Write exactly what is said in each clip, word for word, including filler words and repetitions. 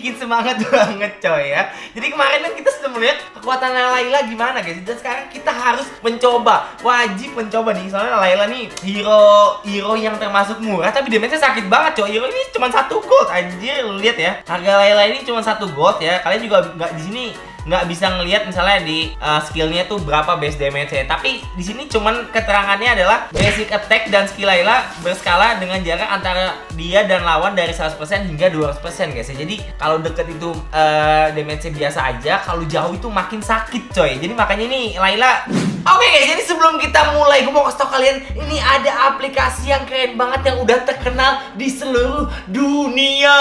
bikin semangat banget coy ya. Jadi kemarin kan kita sudah melihat kekuatan Layla gimana guys. Dan sekarang kita harus mencoba, wajib mencoba nih. Soalnya Layla nih hero hero yang termasuk murah, tapi damage-nya sakit banget coy. Hero ini cuma satu gold anjir, lu lihat ya. Harga Layla ini cuma satu gold ya. Kalian juga nggak di sini nggak bisa ngelihat misalnya di uh, skillnya tuh berapa base damage ya. Tapi di sini cuman keterangannya adalah basic attack dan skill Layla berskala dengan jarak antara dia dan lawan dari seratus persen hingga dua ratus persen guys ya. Jadi kalau deket itu uh, damage-nya biasa aja, kalau jauh itu makin sakit coy. Jadi makanya ini Layla. Oke guys, jadi sebelum kita mulai, gue mau kasih tau kalian, ini ada aplikasi yang keren banget yang udah terkenal di seluruh dunia.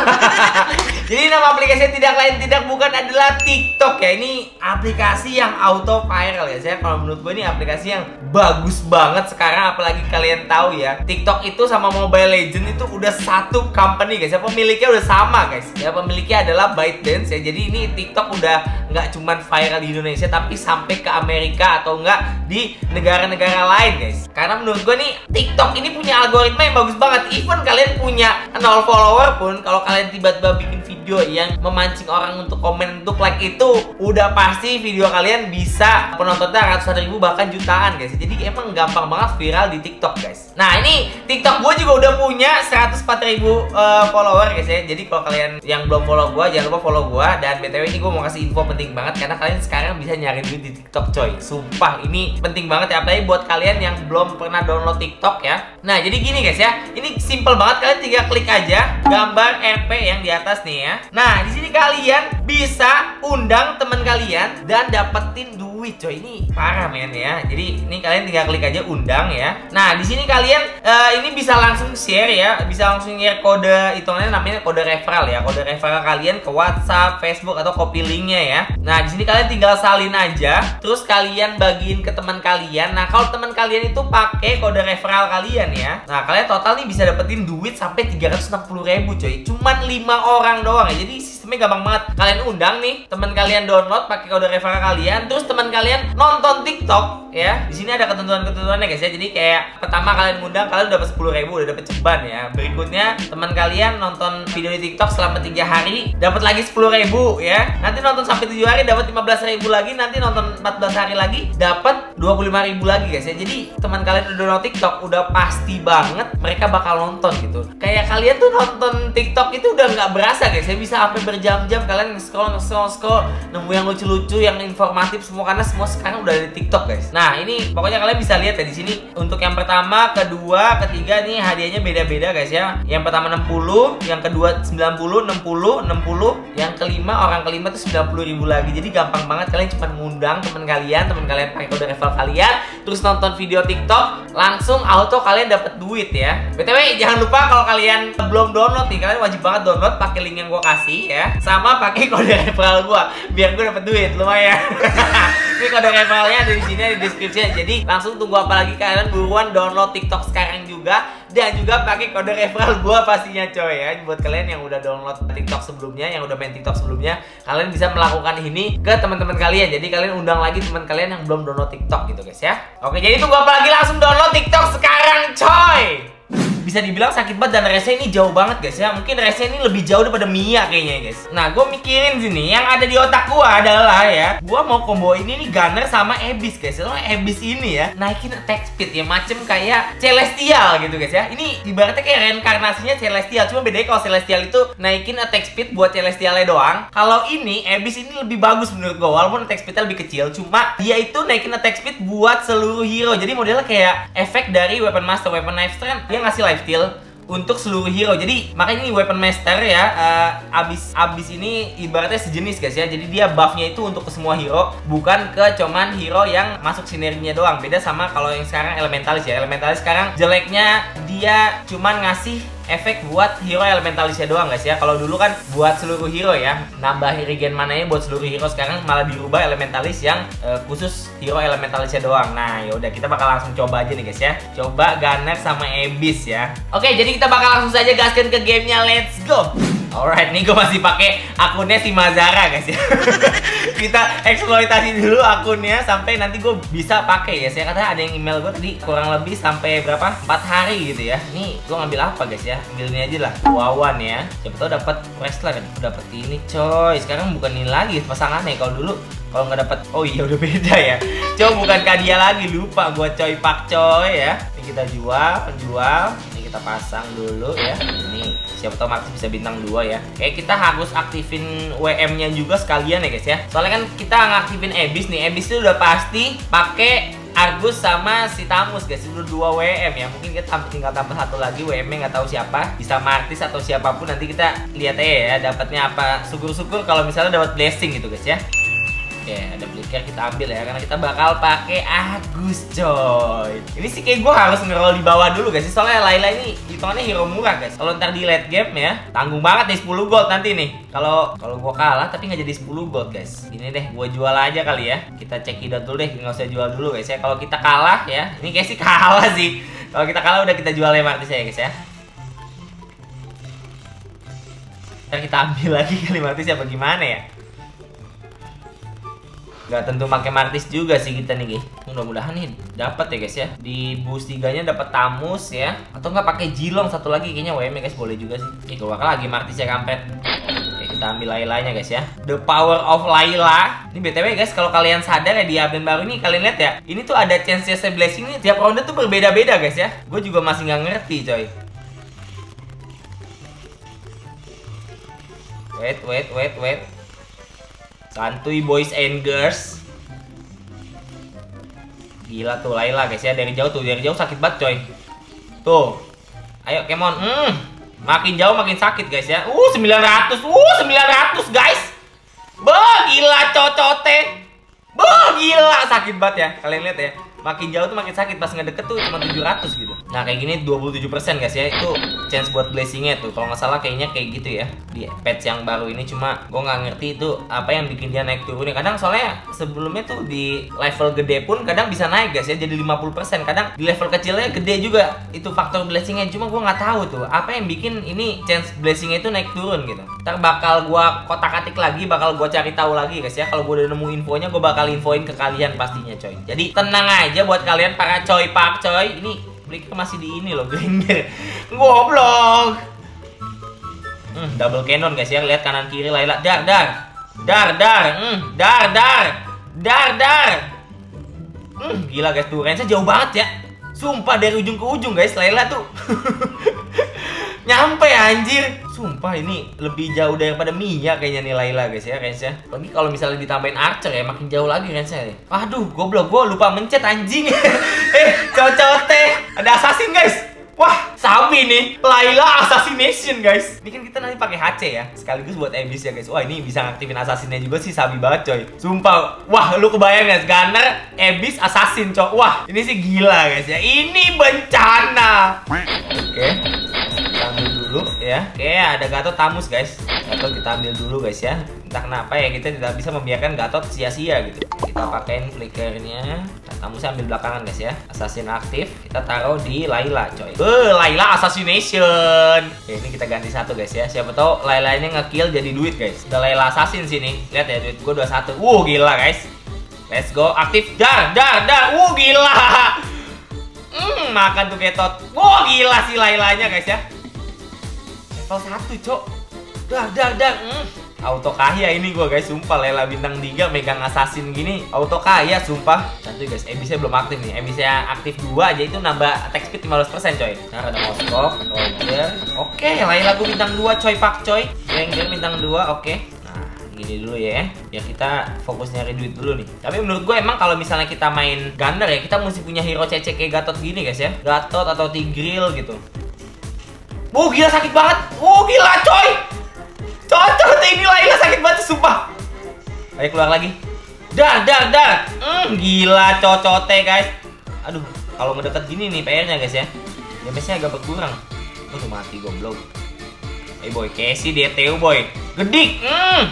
Jadi nama aplikasinya tidak lain tidak bukan adalah TikTok ya. Ini aplikasi yang auto viral ya. Saya kalau menurut gue ini aplikasi yang bagus banget sekarang, apalagi kalian tahu ya, TikTok itu sama Mobile Legends itu udah satu company guys ya. Pemiliknya udah sama guys. Ya pemiliknya adalah ByteDance ya. Jadi ini TikTok udah nggak cuman viral di Indonesia tapi sampai ke Amerika atau enggak di negara-negara lain guys. Karena menurut gue nih TikTok ini punya algoritma yang bagus banget. Even kalian punya nol follower pun, kalau kalian tiba-tiba bikin video yang memancing orang untuk komen, untuk like, itu udah pasti video kalian bisa penontonnya ratusan ribu bahkan jutaan guys. Jadi emang gampang banget viral di TikTok guys. Nah ini TikTok gue juga udah punya seratus empat ribu uh, follower guys ya. Jadi kalau kalian yang belum follow gue, jangan lupa follow gue. Dan B T W ini gue mau kasih info penting banget karena kalian sekarang bisa nyari duit di TikTok coy. Sumpah ini penting banget ya, apalagi buat kalian yang belum pernah download TikTok ya. Nah jadi gini guys ya, ini simple banget, kalian tinggal klik aja gambar R P yang di atas nih ya. Nah di sini kalian bisa undang teman kalian dan dapetin duit coy. Ini parah men ya. Jadi ini kalian tinggal klik aja undang ya. Nah di sini kalian uh, ini bisa langsung share ya, bisa langsung share kode, hitungannya namanya kode referral ya. Kode referral kalian ke WhatsApp, Facebook atau copy linknya ya. Nah di sini kalian tinggal salin aja, terus kalian bagiin ke teman kalian. Nah kalau teman kalian itu pakai kode referral kalian ya, nah kalian total nih bisa dapetin duit sampai tiga ratus enam puluh ribu coy. Cuman lima orang doang ya. Jadi sistemnya gampang banget. Kalian undang nih teman kalian, download pakai kode referral kalian, terus teman kalian nonton TikTok ya. Di sini ada ketentuan-ketentuannya guys ya. Jadi kayak pertama kalian ngundang, kalian udah dapat sepuluh ribu, udah dapat ceban ya. Berikutnya teman kalian nonton video di TikTok selama tiga hari, dapat lagi sepuluh ribu ya. Nanti nonton sampai tujuh hari dapat lima belas ribu lagi, nanti nonton empat belas hari lagi dapat dua puluh lima ribu lagi guys ya. Jadi teman kalian udah download TikTok udah pasti banget mereka bakal nonton gitu. Kayak kalian tuh nonton TikTok itu udah nggak berasa guys ya, bisa sampai berjam-jam kalian scroll scroll scroll nemu yang lucu-lucu, yang informatif semua, karena semua sekarang udah ada di TikTok guys. Nah ini pokoknya kalian bisa lihat ya di sini untuk yang pertama, kedua, ketiga nih hadiahnya beda-beda guys ya. Yang pertama enam puluh, yang kedua sembilan puluh, enam puluh, enam puluh, yang kelima orang kelima tuh sembilan puluh ribu lagi. Jadi gampang banget, kalian cuma ngundang teman kalian, teman kalian pakai kode referral kalian, terus nonton video TikTok, langsung auto kalian dapat duit ya. B T W jangan lupa kalau kalian belum download nih, kalian wajib banget download pakai link yang gue kasih ya, sama pakai kode referral gue biar gue dapat duit lumayan. Ini kode referralnya ada di sini di deskripsi. Jadi langsung tunggu apa lagi, kalian buruan download TikTok sekarang juga, dan juga pakai kode referral gue pastinya coy ya. Buat kalian yang udah download TikTok sebelumnya, yang udah main TikTok sebelumnya, kalian bisa melakukan ini ke teman-teman kalian. Jadi kalian undang lagi teman kalian yang belum download TikTok gitu guys ya. Oke, jadi tunggu apa lagi, langsung download TikTok sekarang coy. Bisa dibilang sakit banget, dan rese ini jauh banget guys ya. Mungkin rese ini lebih jauh daripada Mia kayaknya guys. Nah gue mikirin sini, yang ada di otak gue adalah ya, gue mau combo ini nih Gunner sama Abyss guys. Soalnya Abyss ini ya naikin attack speed ya, macem kayak Celestial gitu guys ya. Ini ibaratnya kayak reinkarnasinya Celestial, cuma bedanya kalau Celestial itu naikin attack speed buat Celestialnya doang. Kalau ini Abyss ini lebih bagus menurut gue, walaupun attack speednya lebih kecil, cuma dia itu naikin attack speed buat seluruh hero. Jadi modelnya kayak efek dari Weapon Master, Weapon Knife Strength, dia ngasih life steal untuk seluruh hero. Jadi makanya ini Weapon Master ya, uh, abis abis ini ibaratnya sejenis guys ya. Jadi dia buffnya itu untuk ke semua hero, bukan ke cuman hero yang masuk sinerginya doang. Beda sama kalau yang sekarang Elementalis ya. Elementalis sekarang jeleknya dia cuman ngasih efek buat hero elementalisnya doang guys ya. Kalau dulu kan buat seluruh hero ya, nambah regen mananya buat seluruh hero. Sekarang malah dirubah elementalis yang uh, khusus hero elementalisnya doang. Nah yaudah, kita bakal langsung coba aja nih guys ya. Coba Gunner sama Abyss ya. Oke, jadi kita bakal langsung saja gaskan ke gamenya, let's go. Alright, nih gue masih pakai akunnya si Mazara guys ya. Kita eksploitasi dulu akunnya sampai nanti gue bisa pakai ya. Saya kata ada yang email gue tadi kurang lebih sampai berapa? empat hari gitu ya. Nih gue ngambil apa guys ya? Ambil ini aja lah. Wawan ya. Siapa tau dapat wrestler kan? Dapat ini coy. Sekarang bukan ini lagi pasangannya. Kalau dulu kalau nggak dapat, oh iya udah beda ya. Coy bukan Kadia lagi, lupa gue coy pak coy ya. Ini kita jual, penjual. Ini kita pasang dulu ya. Ini siapa tahu Martis bisa bintang dua ya. Oke, kita harus aktifin W M-nya juga sekalian ya guys ya. Soalnya kan kita ngaktifin Abyss nih. Abyss itu udah pasti pakai Argus sama si Tamus guys. Itu dua W M ya. Mungkin kita tinggal tambah satu lagi W M-nya nggak tahu siapa. Bisa Martis atau siapapun, nanti kita lihat aja ya dapatnya apa. Syukur-syukur kalau misalnya dapat blessing gitu guys ya. Oke, ada Flicker kita ambil ya, karena kita bakal pakai Agus coy. Ini sih kayak gue harus ngerol di bawah dulu guys. Soalnya Layla ini hitungannya hero murah guys. Kalau ntar di late game ya, tanggung banget nih sepuluh gold nanti nih. Kalau kalau gue kalah tapi nggak jadi sepuluh gold guys. Ini deh, gue jual aja kali ya. Kita cek idot dulu deh, nggak usah jual dulu guys ya. Kalau kita kalah ya, ini kayak sih kalah sih. Kalau kita kalah udah kita jual ya Martis ya guys ya. Ntar kita ambil lagi kali Martis apa gimana ya? Gak tentu pakai Martis juga sih kita nih guys. Mudah-mudahan nih dapat ya guys ya. Di boost tiga-nya dapat Tamus ya. Atau nggak pakai Jilong satu lagi kayaknya W M ya guys, boleh juga sih. Nih keluar lagi Martis ya kampret. Oke, kita ambil Lailanya guys ya. The power of Layla. Ini B T W guys, kalau kalian sadar ya di update baru ini kalian lihat ya. Ini tuh ada chance C blessing nih tiap ronde tuh berbeda-beda guys ya. Gue juga masih nggak ngerti coy. Wait, wait, wait, wait. Santuy boys and girls. Gila tuh Layla guys ya, dari jauh tuh, dari jauh sakit banget coy. Tuh. Ayo Kemon. Hmm. Makin jauh makin sakit guys ya. Uh sembilan ratus. Uh sembilan ratus guys. Bah gila cocote. Bah gila sakit banget ya. Kalian lihat ya. Makin jauh tuh makin sakit, pas ngedeket tuh cuma tujuh ratus gitu. Nah kayak gini dua puluh tujuh persen guys ya. Itu chance buat blessingnya tuh. Kalau nggak salah kayaknya kayak gitu ya. Di patch yang baru ini, cuma gue nggak ngerti itu apa yang bikin dia naik turunnya. Kadang soalnya sebelumnya tuh di level gede pun kadang bisa naik guys ya, jadi lima puluh persen. Kadang di level kecilnya gede juga itu faktor blessingnya. Cuma gue nggak tahu tuh apa yang bikin ini chance blessingnya itu naik turun gitu. Ntar bakal gue kotak-katik lagi, bakal gue cari tahu lagi guys ya. Kalau gue udah nemu infonya, gue bakal infoin ke kalian pastinya coy. Jadi tenang aja buat kalian para coy pak coy. Ini Flicker masih di ini loh, Grinder. Goblok. Hmm, double cannon guys ya. Lihat kanan kiri Layla. Dar dar. Dar dar. Hmm, dar dar. Dar dar. Hmm, gila guys tuh range-nya jauh banget ya. Sumpah dari ujung ke ujung guys Layla tuh. Nyampe anjir. Sumpah ini lebih jauh daripada Mia kayaknya nih Layla guys ya range-nya. Lagi kalau misalnya ditambahin Archer ya makin jauh lagi range-nya nih. Aduh, goblok gua lupa mencet anjing. Eh, cocote. Ada assassin guys. Wah, sabi nih. Layla assassination guys. Ini kan kita nanti pakai H C ya. Sekaligus buat Abyss ya guys. Wah, ini bisa ngaktifin assassinnya juga sih, sabi banget coy. Sumpah. Wah, lu kebayang guys, Gunner, Abyss, assassin coy. Wah, ini sih gila guys ya. Ini bencana. Oke. Okay. Kita ambil dulu ya. Oke, ada Gatot Tamus guys. Gatot kita ambil dulu guys ya. Entah kenapa ya kita tidak bisa membiarkan Gatot sia-sia gitu. Kita pakein flickernya. Tamusnya ambil belakangan guys ya. Assassin aktif. Kita taruh di Layla coy. Beuh, Layla assassination. Oke, ini kita ganti satu guys ya. Siapa tahu Laylanya ngekill jadi duit guys. Udah Layla assassin sini. Lihat ya duit gue dua puluh satu. Wuh, gila guys. Let's go. Aktif. Dar, dar, dar. Wuh, gila. Hmm, makan tuh Ketot. Wuh, gila si Laylanya guys ya. Level satu cok. Dar, dar, dar. Hmm. Auto kaya ini gue guys, sumpah. Layla bintang tiga megang assassin gini auto kaya sumpah. Nanti guys, Abyss-nya belum aktif nih. Abyss-nya aktif dua aja itu nambah attack speed lima belas persen coy. Nah ada Moskov, Roger. Oke, Layla gue bintang dua coy pak coy. Ranger bintang dua, oke. Nah gini dulu ya, biar kita fokus nyari duit dulu nih. Tapi menurut gue emang kalau misalnya kita main Gunner ya, kita mesti punya hero C C kayak Gatot gini guys ya. Gatot atau Tigreal gitu. Wuh gila sakit banget. Wuh gila coy. Cocok ini Layla sakit banget sumpah. Ayo keluar lagi. Dar dar dar. Hmm, gila cocote guys. Aduh, kalau mendekat gini nih P R-nya guys ya. Damage-nya agak berkurang. Aduh mati goblok. Eh boy, Casey D T U boy. Gedik. Hmm.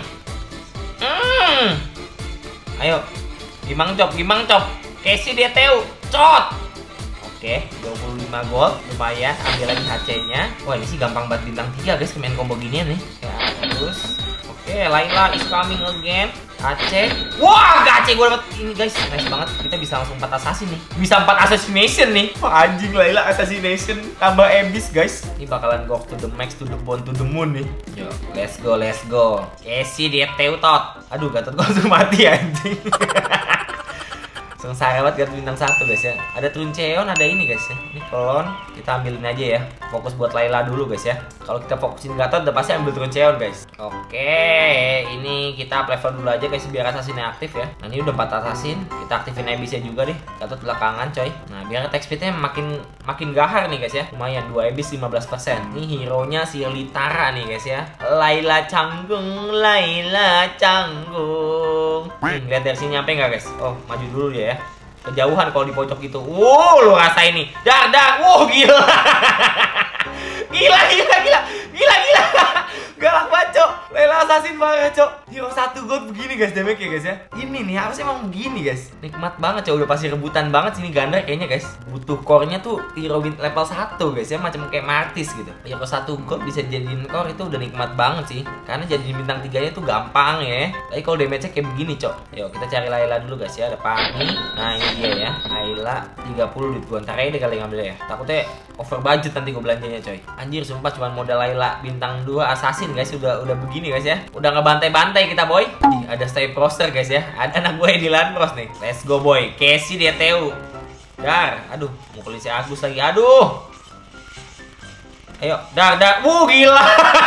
Hmm. Ayo. Gimang cop, gimang cop. Casey D T U. Cot. Oke, dua puluh lima gold, lumayan. Ambil lagi H C-nya. Wah, ini sih gampang banget bintang tiga guys, main combo ginian nih. Ya, terus oke, Layla is coming again. H C. Wah, H C gue dapet ini guys. Nice banget. Kita bisa langsung empat assassin nih. Bisa empat assassination nih. Wah, anjing Layla assassination tambah abyss guys. Ini bakalan go to the max, to the bone, to the moon nih. Yo, let's go, let's go. Casey dia teutot. Aduh, Gatot gue langsung mati anjing. Sengsara banget Gatot bintang satu guys ya. Ada Truncheon, ada ini guys ya. Ini klon, kita ambilin aja ya. Fokus buat Layla dulu guys ya. Kalau kita fokusin Gatot udah pasti ambil Truncheon guys. Oke, ini kita up level dulu aja guys biar assassinnya aktif ya. Nah, ini udah empat assassin, kita aktifin abyssnya juga deh. Gatot belakangan coy. Nah, biar attack speednya makin makin gahar nih guys ya. Lumayan dua abyss lima belas persen. Ini hero-nya si Litara nih guys ya. Layla Canggung, Layla Canggung. Hmm, lihat dari sini nyampe nggak guys? Oh, maju dulu dia ya. Kejauhan kalau di pojok gitu. Wow, lu rasain nih. Dar, dar. Wow, gila. Gila, gila, gila. Gila, gila. Galak banget, Cok. Layla assassin banget, Cok. Hero satu gold begini guys, damage ya guys ya. Ini nih harusnya emang begini guys. Nikmat banget, Cok. Udah pasti rebutan banget sini Gandar kayaknya guys. Butuh core-nya tuh hero level satu guys ya, macam kayak Martis gitu. Hero satu gold bisa jadiin core itu udah nikmat banget sih. Karena jadiin bintang tiganya tuh gampang ya. Tapi kalau damage-nya kayak begini, Cok. Yuk, kita cari Layla dulu guys ya. Ada Pani. Nah, ini dia ya. Layla tiga puluh duit gua. Ntar aja deh kali ngambilnya ya. Takutnya over budget nanti gue belanjanya coy. Anjir, sumpah cuma modal Layla bintang dua assassin guys, udah udah begini guys ya. Udah ngebantai-bantai kita boy. Ih, ada stay proster guys ya. Ada anak gue di Landros nih. Let's go boy. Casey D T U. Dar, aduh, mukulin si Agus lagi. Aduh. Ayo, dar, dar. Wuh, gila.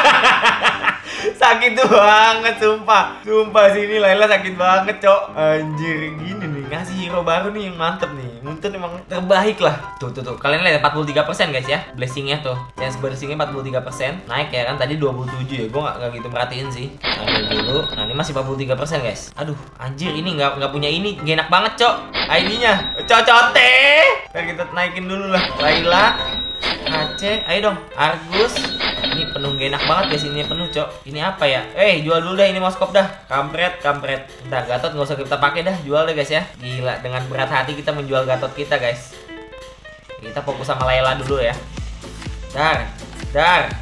Sakit banget sumpah. Sumpah sini Layla sakit banget, Cok. Anjir, gini nih. Ngasih hero baru nih yang mantep nih. Muntun emang terbaik lah. Tuh, tuh, tuh. Kalian lihat empat puluh tiga persen guys ya. Blessingnya tuh. Chance blessingnya empat puluh tiga persen. Naik ya kan tadi dua puluh tujuh ya. Gue gak, gak gitu merhatiin sih. Ambil dulu. Nah, ini masih empat puluh tiga persen guys. Aduh, anjir ini gak, gak punya ini. Gak enak banget, Cok. I D-nya. Cocote. Biar kita naikin dulu lah. Layla. H C, ayo dong, Argus. Ini penuh, gak enak banget guys, ini penuh Cok. Ini apa ya? Eh, jual dulu dah ini moskop dah. Kampret, kampret. Ntar Gatot nggak usah kita pakai dah, jual deh guys ya. Gila, dengan berat hati kita menjual Gatot kita guys. Kita fokus sama Layla dulu ya. Dar, dar.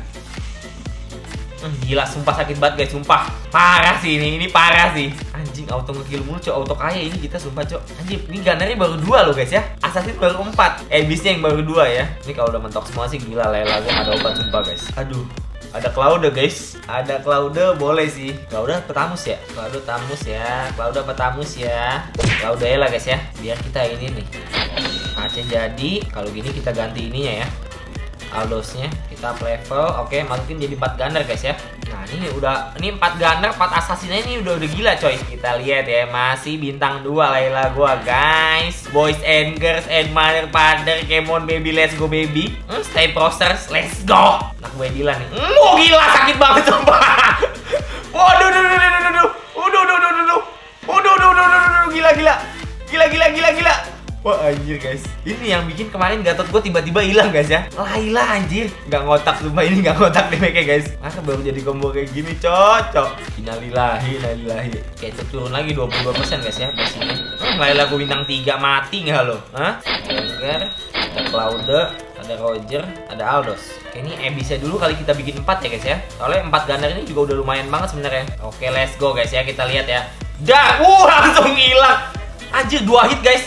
Hmm, gila, sumpah sakit banget guys, sumpah. Parah sih ini, ini parah sih. Anjing, auto ngekill mulu Cok, auto kaya ini kita sumpah Cok. Anjing, ini Gandarnya baru dua loh guys ya. Assassin baru empat, abyssnya yang baru dua ya. Ini kalau udah mentok semua sih gila, Layla gue ada obat sumpah guys. Aduh, ada Cloud guys. Ada Cloud boleh sih. Cloud petamus ya. Cloud tamus ya. Cloud petamus ya. Cloud lah guys ya. Biar kita ini nih. H C jadi, kalau gini kita ganti ininya ya. Aldosnya kita up level, oke, masukin jadi empat gunner guys ya. Nah, ini udah, ini empat gunner, empat assassinnya ini udah udah gila coy. Kita lihat ya, masih bintang dua Layla gua guys. Boys and girls and mother father, come on baby, let's go baby. Hmm, stay prosters, let's go. Nah, gue Dilan nih. Hmm, oh, gila sakit banget sumpah. Waduh, duh, duh, duh, duh, duh. Waduh, duh, duh, duh, duh. Waduh, duh, duh, duh, duh, gila, gila. Gila, gila, gila, gila. Wah anjir guys, ini yang bikin kemarin Gatot gue tiba-tiba hilang guys ya. Layla anjir, nggak ngotak sumpah, ini nggak ngotak deh kayak guys. Masa baru jadi combo kayak gini cocok. Innalillahi, innalillahi. Oke, turun lagi dua puluh dua persen guys ya basicnya. Hmm, Layla gue bintang tiga mati nggak lo? Hah? Edgar, ada Cloud, ada Roger, ada Aldos. Oke, ini abyssnya dulu kali kita bikin empat ya guys ya. Soalnya empat gunner ini juga udah lumayan banget sebenarnya. Oke, let's go guys ya, kita lihat ya. Dah, uh langsung hilang. Anjir, dua hit guys.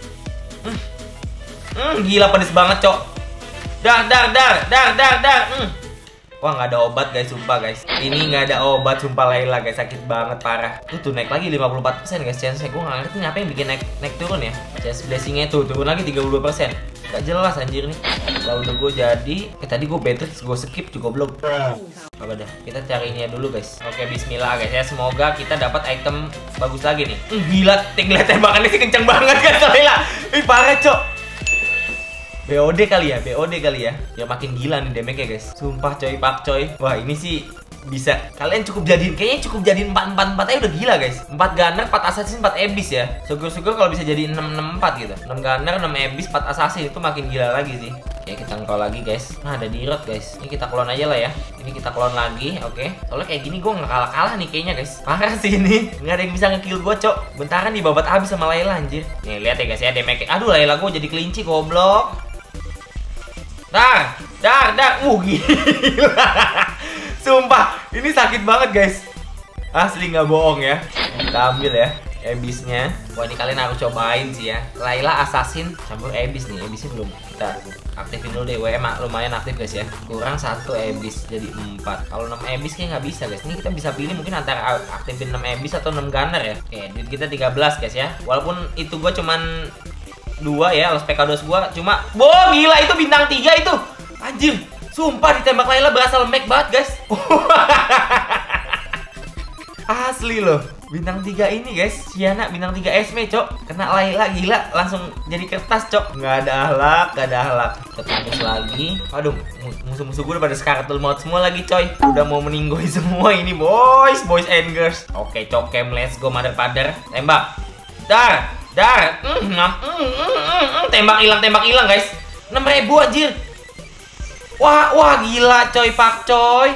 Hmm, gila pedes banget Cok. Dar, dar, dar, dar, dar, dar. Hmm. Wah, nggak ada obat guys, sumpah guys. Ini nggak ada obat, sumpah Layla guys, sakit banget parah. Tuh, tuh naik lagi lima puluh empat persen guys chance-nya. Gue nggak ngerti ngapa yang bikin naik naik turun ya. Chance blessing-nya tuh turun lagi tiga puluh dua persen. Gak jelas anjir nih. Kalau udah gue jadi, eh tadi gue better, gue skip juga belum. Apa dah? Kita carinya dulu guys. Oke, bismillah guys ya. Semoga kita dapat item bagus lagi nih. Hmm, gila, tinggal tembakannya sih kenceng banget kan Layla. Ih, parah Cok. B O D kali ya, B O D kali ya. Ya makin gila nih damage-nya guys. Sumpah coy, pak coy. Wah, ini sih bisa. Kalian cukup jadiin, kayaknya cukup jadiin empat empat empat aja udah gila guys. empat gunner, empat assassin, empat abyss ya. Syukur-syukur kalau bisa jadi enam enam empat gitu. enam gunner, enam abyss, empat assassin itu makin gila lagi sih. Oke, kita ngkol lagi guys. Nah, ada dirot guys. Ini kita clone aja lah ya. Ini kita clone lagi, oke. Soalnya kayak gini gue nggak kalah-kalah nih kayaknya guys. Parah sih ini. Nggak ada yang bisa ngekill gue Cok. Bentaran dibabat abis sama Layla anjir. Nih lihat ya guys ya damage. Aduh, Layla gue jadi kelinci goblok. Dar, dar, dar. Uh, gila. Sumpah, ini sakit banget guys. Asli nggak bohong ya. Kita ambil ya Abyss-nya. Wah, ini kalian harus cobain sih ya. Layla Assassin campur Abyss nih. Abyss-nya belum kita aktifin dulu deh. W M lumayan aktif guys ya. Kurang satu Abyss jadi empat. Kalau enam Abyss kayak nggak bisa guys. Ini kita bisa pilih mungkin antara aktifin enam Abyss atau enam Gunner ya. Oke, duit kita tiga belas guys ya. Walaupun itu gua cuman dua ya, Los Pecados gua cuma. Boh, gila itu bintang tiga itu. Anjir, sumpah ditembak Layla berasa lembek banget guys. Asli loh. Bintang tiga ini guys, Siana bintang tiga Esme cok. Kena Layla gila langsung jadi kertas cok. Nggak ada ahlak, nggak ada ahlak. Terus lagi. Aduh, musuh-musuh gue udah pada skartul maut semua lagi coy. Udah mau meninggoy semua ini boys, boys and girls. Oke cokem, let's go mother father. Tembak. Dar, dar. Mm, mm, mm, mm, mm. Tembak hilang, tembak hilang guys. enam ribu anjir. Wah, wah gila coy, pak coy.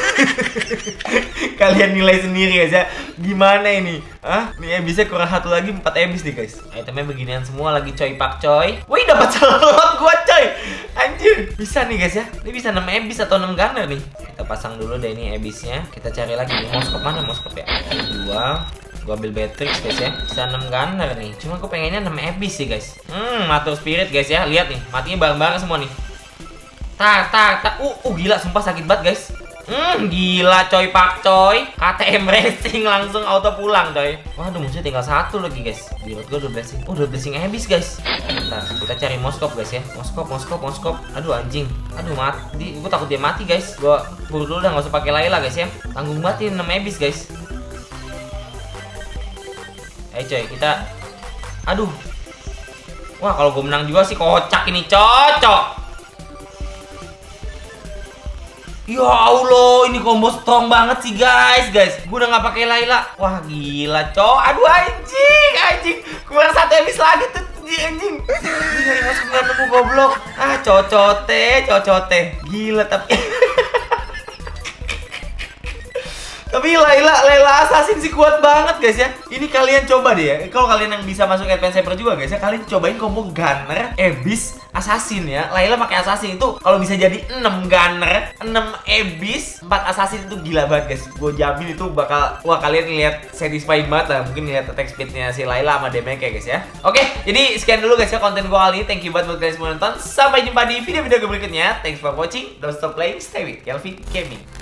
Kalian nilai sendiri guys ya. Gimana ini? Hah? Nih bisa kurang satu lagi, empat Abyss nih guys. Itemnya beginian semua lagi coy, pak coy. Wih, dapat slot gua coy. Anjir. Bisa nih guys ya. Ini bisa enam Abyss atau enam Gunner nih. Kita pasang dulu deh ini Abyss-nya. Kita cari lagi nih. Moskop mana? Moskop ya. Dua. Gua ambil Beatrix guys ya. Bisa enam Gunner nih. Cuma aku pengennya enam Abyss sih guys. Hmm, Matur Spirit guys ya. Lihat nih, matinya bareng-bareng semua nih. Tak, tak, tak. Uh, uh, gila, sumpah sakit banget guys. Hmm, gila coy, pak coy. K T M Racing langsung auto pulang coy. Waduh, musuhnya tinggal satu lagi guys. Di road gue udah blessing. Oh, udah blessing Abyss guys. Bentar, kita cari Moskop guys ya. Moskop, Moskop, Moskop. Aduh anjing. Aduh mati. Gue takut dia mati guys. Gue buru dulu udah nggak usah pakai Layla guys ya. Tanggung banget ini enam Abyss guys. Ayo coy, kita. Aduh. Wah, kalau gue menang juga sih kocak ini, cocok. Ya Allah, ini combo strong banget sih guys, guys. Gue udah nggak pakai Layla. Wah gila, cok. Aduh anjing, anjing. Kurang satu Abyss lagi tuh, anjing. Ini dari masuk nggak nemu goblok. Ah, cocote, cocote. Gila tapi. Tapi Layla, Layla Assassin sih kuat banget guys ya. Ini kalian coba deh ya. Kalau kalian yang bisa masuk Advance Saber juga guys ya, kalian cobain combo Gunner, Abyss, Assassin ya. Layla pakai Assassin itu kalau bisa jadi enam Gunner, enam Abyss, empat Assassin itu gila banget guys. Gue jamin itu bakal, wah kalian lihat satisfying banget lah. Mungkin lihat attack speednya si Layla sama damage guys ya. Oke, jadi sekian dulu guys ya konten gue kali ini. Thank you banget buat kalian semua nonton. Sampai jumpa di video-video berikutnya. Thanks for watching. Don't stop playing. Stay with Kelvin Gaming.